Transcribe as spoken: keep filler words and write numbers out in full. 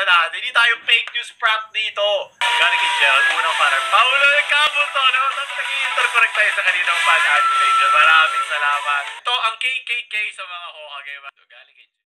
natin. Hindi tayo fake news prank dito. Galing kay Gerald, unang fan. Paulo Nagkabuto. Tapos nag-i-intercorrect tayo sa kaninang fan animation. Maraming salamat. Ito ang K K K sa mga Hokage. So, galing kay